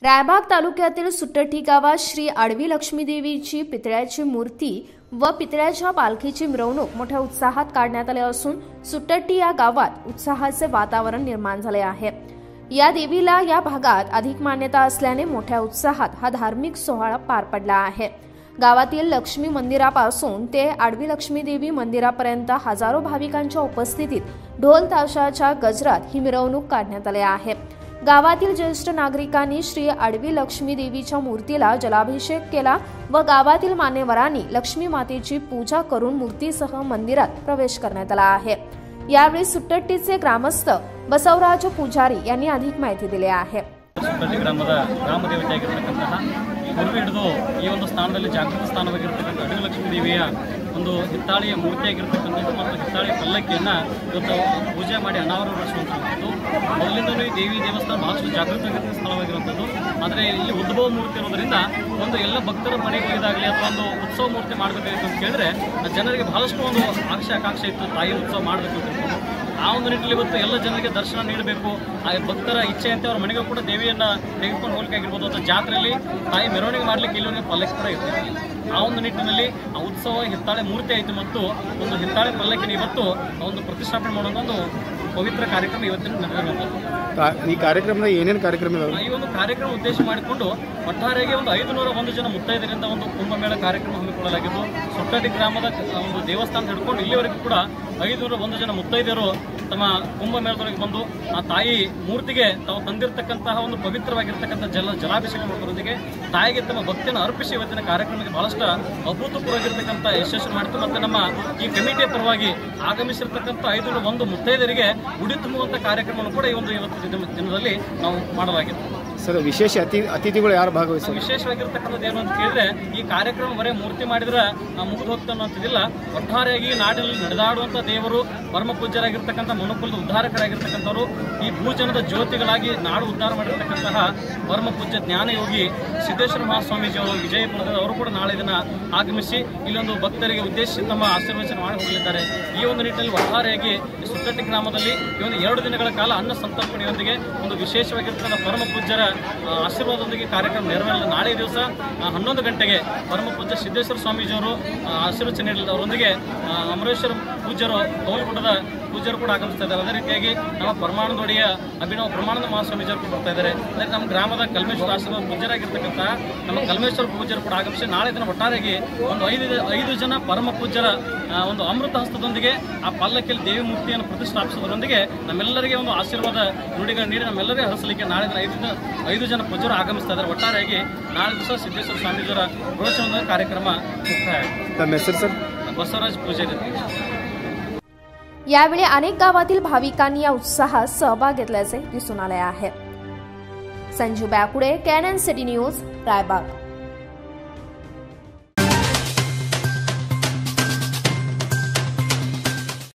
रायबाग तालुक्यातील सुट्टठी गावात श्री आडवी लक्ष्मी देवीची पितळ्याची मूर्ती व पितळ्याच्या पालखीची मिरवणूक मोठ्या उत्साहात काढण्यात आली असून सुट्टठी या गावात उत्साहाचे वातावरण निर्माण झाले आहे। या देवीला या भागात अधिक मान्यता असल्याने मोठ्या उत्साहात हा धार्मिक सोहळा पार पडला आहे। गावातील लक्ष्मी मंदिरापासून ते आडवी लक्ष्मी देवी मंदिरापर्यंत हजारो भाविकांच्या उपस्थितीत ढोल ताशाच्या गजरात ही मिरवणूक काढण्यात आली आहे। गावातील ज्येष्ठ नागरिकांनी श्री आडवी लक्ष्मी देवीच्या मूर्तीला जलाभिषेक केला व गावातील मान्यवरांनी लक्ष्मी मातेची पूजा करून मूर्तीसह मंदिरात प्रवेश करण्यात आला आहे। यावेळी सुट्टठीचे ग्रामस्थ बसवराज पुजारी यांनी अधिक माहिती दिली आहे। ಸುಟ್ಟಟ್ಟಿ ಗ್ರಾಮದ ಗ್ರಾಮದೇವತೆಯಾಗಿರತಕ್ಕಂತಹ ಗುರುವಿ ಹಿಡಿದು ಈ ಒಂದು ಸ್ಥಾನದಲ್ಲಿ ಜಾಗೃತ ಸ್ಥಾನವಾಗಿರತಕ್ಕಂಥ ಆಡವಿ ಲಕ್ಷ್ಮೀ ದೇವಿಯ ಒಂದು ಹಿತ್ತಾಳೆಯ ಮೂರ್ತಿಯಾಗಿರತಕ್ಕಂಥದ್ದು ಮತ್ತು ಹಿತ್ತಾಳೆಯ ಪಲ್ಲಕ್ಕಿಯನ್ನು ಇವತ್ತು ಪೂಜೆ ಮಾಡಿ ಅನಾವರಣಗೊಳಿಸುವಂಥದ್ದು ಮೊದಲಿಂದಲೂ ಈ ದೇವಿ ದೇವಸ್ಥಾನ ಬಹಳಷ್ಟು ಜಾಗೃತವಾಗಿರುವ ಸ್ಥಳವಾಗಿರುವಂಥದ್ದು। ಆದರೆ ಇಲ್ಲಿ ಉದ್ಭವ ಮೂರ್ತಿ ಇರೋದರಿಂದ ಒಂದು ಎಲ್ಲ ಭಕ್ತರ ಮನೆಗೆ ಹೋಗಿದಾಗಲಿ ಅಥವಾ ಒಂದು ಉತ್ಸವ ಮೂರ್ತಿ ಮಾಡಬೇಕಾಗಿತ್ತು ಅಂತ ಕೇಳಿದ್ರೆ ಜನರಿಗೆ ಬಹಳಷ್ಟು ಒಂದು ಆಕಾಂಕ್ಷೆ ಇತ್ತು, ತಾಯಿ ಉತ್ಸವ ಮಾಡಬೇಕು ಅಂತ। ಆ ಒಂದು ನಿಟ್ಟಿನಲ್ಲಿ ಇವತ್ತು ಎಲ್ಲ ಜನರಿಗೆ ದರ್ಶನ ನೀಡಬೇಕು, ಆ ಭಕ್ತರ ಇಚ್ಛೆಯಂತೆ ಅವರ ಮನೆಗೂ ಕೂಡ ದೇವಿಯನ್ನು ತೆಗೆದುಕೊಂಡು ಹೋಗ್ಲಿಕ್ಕಾಗಿರ್ಬೋದು ಅಥವಾ ಜಾತ್ರೆಯಲ್ಲಿ ತಾಯಿ ಮೆರವಣಿಗೆ ಮಾಡಲಿಕ್ಕೆ ಇಲ್ಲೊಂದು ಪಲ್ಲಕ್ಕಿ ಕೂಡ ಇರ್ತದೆ। ಆ ಒಂದು ನಿಟ್ಟಿನಲ್ಲಿ ಆ ಉತ್ಸವ ಹಿತ್ತಾಳೆ ಮೂರ್ತಿ ಆಯಿತು ಮತ್ತು ಒಂದು ಹಿತ್ತಾಳೆ ಪಲ್ಲಕ್ಕಿನ ಇವತ್ತು ಒಂದು ಪ್ರತಿಷ್ಠಾಪನೆ ಮಾಡುವ ಒಂದು ಪವಿತ್ರ ಕಾರ್ಯಕ್ರಮ ಇವತ್ತಿನ ನಡೆದಿರುವಂಥದ್ದು। ಈ ಕಾರ್ಯಕ್ರಮದ ಏನೇನು ಕಾರ್ಯಕ್ರಮ ಇದಾವೆ? ಈ ಒಂದು ಕಾರ್ಯಕ್ರಮ ಉದ್ದೇಶ ಮಾಡಿಕೊಂಡು ಒಟ್ಟಾರೆಯಾಗಿ ಒಂದು 501 ಜನ ಮುತ್ತೈದರಿಂದ ಒಂದು ಕುಂಭಮೇಳ ಕಾರ್ಯಕ್ರಮ ಹಮ್ಮಿಕೊಳ್ಳಲಾಗಿದ್ದು, ಸುಟ್ಟಟ್ಟಿ ಗ್ರಾಮದ ಒಂದು ದೇವಸ್ಥಾನ ಹಿಡ್ಕೊಂಡು ಇಲ್ಲಿವರೆಗೂ ಕೂಡ 501 ಜನ ಮುತ್ತೈದೆಯರು ತಮ್ಮ ಕುಂಭಮೇಳದೊಳಗೆ ಬಂದು ಆ ತಾಯಿ ಮೂರ್ತಿಗೆ ತಾವು ತಂದಿರತಕ್ಕಂತಹ ಒಂದು ಪವಿತ್ರವಾಗಿರ್ತಕ್ಕಂಥ ಜಲಾಭಿಷೇಕ ಮಾಡೋದ್ರೊಂದಿಗೆ ತಾಯಿಗೆ ತಮ್ಮ ಭಕ್ತಿಯನ್ನು ಅರ್ಪಿಸಿ ಇವತ್ತಿನ ಕಾರ್ಯಕ್ರಮಕ್ಕೆ ಬಹಳಷ್ಟು ಅಭೂತಪೂರ್ವವಾಗಿರ್ತಕ್ಕಂಥ ಯಶಸ್ಸು ಮಾಡಿತು ಮತ್ತು ನಮ್ಮ ಈ ಕಮಿಟಿಯ ಪರವಾಗಿ ಆಗಮಿಸಿರ್ತಕ್ಕಂಥ 501 ಮುತ್ತೈದರಿಗೆ ಉಡಿ ತುಂಬುವಂಥ ಕಾರ್ಯಕ್ರಮವನ್ನು ಕೂಡ ಈ ಒಂದು ಇವತ್ತು ದಿನದಲ್ಲಿ ನಾವು ಮಾಡಲಾಗಿದೆ। ಸರ್, ವಿಶೇಷ ಅತಿಥಿಗಳು ಯಾರು ಭಾಗವಹಿಸ್ತಾರೆ? ವಿಶೇಷವಾಗಿರ್ತಕ್ಕಂಥದ್ದು ಏನು ಅಂತ ಕೇಳಿದ್ರೆ ಈ ಕಾರ್ಯಕ್ರಮ ಬರೀ ಮೂರ್ತಿ ಮಾಡಿದ್ರೆ ಮುಗಿದು ಹೋಗ್ತಾನೆ ಅಂತಿದ್ದಿಲ್ಲ, ಒಟ್ಟಾರೆಯಾಗಿ ನಾಡಿನಲ್ಲಿ ನಡೆದಾಡುವಂಥ ದೇವರು ಪರಮ ಪೂಜ್ಯರಾಗಿರ್ತಕ್ಕಂಥ ಮನುಕುಲದ ಉದ್ಧಾರಕರಾಗಿರ್ತಕ್ಕಂಥವ್ರು ಈ ಭೂಜನದ ಜ್ಯೋತಿಗಳಾಗಿ ನಾಡು ಉದ್ಧಾರ ಮಾಡಿರ್ತಕ್ಕಂತಹ ಪರಮ ಪೂಜ್ಯ ಜ್ಞಾನಯೋಗಿ ಸಿದ್ದೇಶ್ವರ ಮಹಾಸ್ವಾಮೀಜಿ ಅವರು ವಿಜಯಪುರದಲ್ಲಿ ಅವರು ಕೂಡ ನಾಳೆ ದಿನ ಆಗಮಿಸಿ ಇಲ್ಲೊಂದು ಭಕ್ತರಿಗೆ ಉದ್ದೇಶಿಸಿ ತಮ್ಮ ಆಶೀರ್ವಚನ ಮಾಡಿ ಹೋಗಲಿದ್ದಾರೆ। ಈ ಒಂದು ನಿಟ್ಟಿನಲ್ಲಿ ಒಟ್ಟಾರೆಯಾಗಿ ಸುಟ್ಟಟ್ಟಿ ಗ್ರಾಮದಲ್ಲಿ ಈ ಒಂದು 2 ದಿನಗಳ ಕಾಲ ಅನ್ನ ಸಂತರ್ಪಣೆಯೊಂದಿಗೆ ಒಂದು ವಿಶೇಷವಾಗಿರ್ತಕ್ಕಂಥ ಪರಮ ಪೂಜ್ಯರ ಆಶೀರ್ವಾದದೊಂದಿಗೆ ಕಾರ್ಯಕ್ರಮ ನೆರವೇರಲಿದೆ। ನಾಳೆ ದಿವಸ 11 ಗಂಟೆಗೆ ಪರಮ ಪೂಜ್ಯ ಸಿದ್ದೇಶ್ವರ ಸ್ವಾಮೀಜಿಯವರು ಆಶೀರ್ವಚನೆ ನೀಡಲಿದ್ದಾರೆ। ಅವರೊಂದಿಗೆ ಅಮರೇಶ್ವರ ಪೂಜ್ಯರು ಕೌಲ್ಗುಡ್ಡದ ಪೂಜ್ಯರು ಕೂಡ ಆಗಮಿಸ್ತಾ ಇದ್ದಾರೆ। ಅದೇ ರೀತಿಯಾಗಿ ನಮ್ಮ ಪರಮಾನಂದೊಡೆಯ ಅಭಿನವ ಪ್ರಮಾಣದ ಮಹಾಸ್ವಾಮೀಜಿಯವರು ಕೂಡ ಬರ್ತಾ ಇದ್ದಾರೆ। ಅದೇ ನಮ್ಮ ಗ್ರಾಮದ ಕಲ್ಮೇಶ್ವರ ಆಶ್ರಮದ ಪೂಜ್ಯರಾಗಿರ್ತಕ್ಕಂಥ ನಮ್ಮ ಕಲ್ಮೇಶ್ವರ ಪೂಜ್ಯರು ಕೂಡ ಆಗಮಿಸಿ ನಾಳೆ ದಿನ ಒಟ್ಟಾರೆಯಾಗಿ ಒಂದು 5 ಜನ ಪರಮ ಪೂಜ್ಯರ ಒಂದು ಅಮೃತ ಹಸ್ತದೊಂದಿಗೆ ಆ ಪಲ್ಲಕ್ಕಿಯಲ್ಲಿ ದೇವಿ ಮೂರ್ತಿಯನ್ನು ಪ್ರತಿಷ್ಠಾಪಿಸುವುದರೊಂದಿಗೆ ನಮ್ಮೆಲ್ಲರಿಗೆ ಒಂದು ಆಶೀರ್ವಾದ ನುಡಿಗಳನ್ನು ನೀಡಿ ನಮ್ಮೆಲ್ಲರಿಗೆ ಹರಿಸಲಿಕ್ಕೆ ನಾಳೆ ದಿನ 5 ಜನ ಪೂಜ್ಯರು ಆಗಮಿಸ್ತಾ ಇದ್ದಾರೆ। ಒಟ್ಟಾರೆಯಾಗಿ ನಾಳೆ ದಿವಸ ಸಿದ್ದೇಶ್ವರ ಸ್ವಾಮೀಜಿಯವರ ಪ್ರವಚನದ ಕಾರ್ಯಕ್ರಮ ಮುಕ್ತಾಯ ಆಗಿದೆ। बसवराज पुजारी। यावेळी अनेक गावातील भाविकांनी या उत्साहात सहभाग घेतल्याचे दिसून आले आहे। Sanju Bakude, Canon City News, Raibag.